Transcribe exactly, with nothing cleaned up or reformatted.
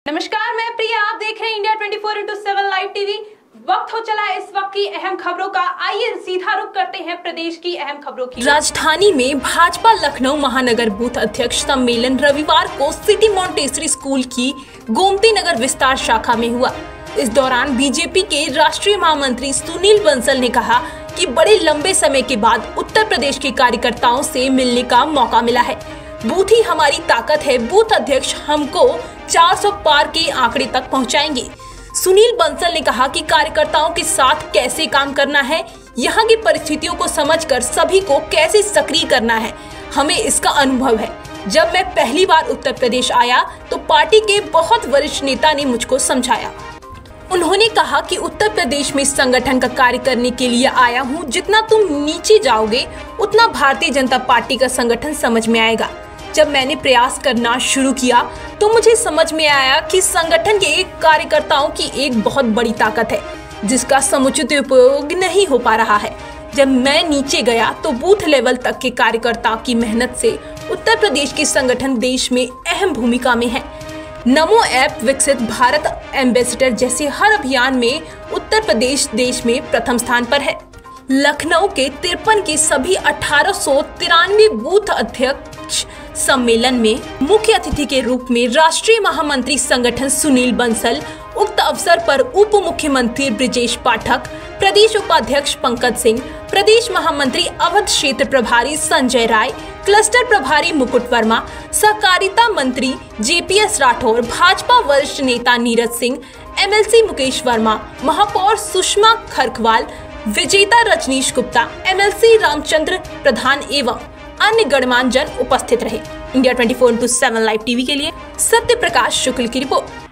नमस्कार, मैं प्रिया, आप देख रहे हैं India twenty four into seven live TV. वक्त हो चला है इस वक्त की अहम खबरों का। आइए सीधा रुख करते हैं प्रदेश की अहम खबरों की। राजधानी में भाजपा लखनऊ महानगर बूथ अध्यक्ष सम्मेलन रविवार को सिटी मॉन्टेसरी स्कूल की गोमती नगर विस्तार शाखा में हुआ। इस दौरान बीजेपी के राष्ट्रीय महामंत्री सुनील बंसल ने कहा कि बड़े लंबे समय के बाद उत्तर प्रदेश के कार्यकर्ताओं से मिलने का मौका मिला है। बूथ ही हमारी ताकत है। बूथ अध्यक्ष हमको चार सौ पार के आंकड़े तक पहुंचाएंगे। सुनील बंसल ने कहा कि कार्यकर्ताओं के साथ कैसे काम करना है, यहाँ की परिस्थितियों को समझकर सभी को कैसे सक्रिय करना है, हमें इसका अनुभव है। जब मैं पहली बार उत्तर प्रदेश आया तो पार्टी के बहुत वरिष्ठ नेता ने मुझको समझाया। उन्होंने कहा कि उत्तर प्रदेश में संगठन का कार्य करने के लिए आया हूँ। जितना तुम नीचे जाओगे उतना भारतीय जनता पार्टी का संगठन समझ में आएगा। जब मैंने प्रयास करना शुरू किया तो मुझे समझ में आया कि संगठन के कार्यकर्ताओं की एक बहुत बड़ी ताकत है जिसका समुचित उपयोग नहीं हो पा रहा है। जब मैं नीचे गया तो बूथ लेवल तक के कार्यकर्ताओं की मेहनत से उत्तर प्रदेश के संगठन देश में अहम भूमिका में है। नमो ऐप, विकसित भारत एम्बेसडर जैसे हर अभियान में उत्तर प्रदेश देश में प्रथम स्थान पर है। लखनऊ के तिरपन के सभी अठारह सौ तिरानवे बूथ अध्यक्ष सम्मेलन में मुख्य अतिथि के रूप में राष्ट्रीय महामंत्री संगठन सुनील बंसल, उक्त अवसर पर उप मुख्यमंत्री ब्रिजेश पाठक, प्रदेश उपाध्यक्ष पंकज सिंह, प्रदेश महामंत्री अवध क्षेत्र प्रभारी संजय राय, क्लस्टर प्रभारी मुकुट वर्मा, सहकारिता मंत्री जेपीएस राठौर, भाजपा वरिष्ठ नेता नीरज सिंह, एमएलसी मुकेश वर्मा, महापौर सुषमा खरखवाल, विजेता रजनीश गुप्ता, एमएलसी रामचंद्र प्रधान एवं अन्य गणमान्य जन उपस्थित रहे। India twenty four into seven live TV के लिए सत्य प्रकाश शुक्ल की रिपोर्ट।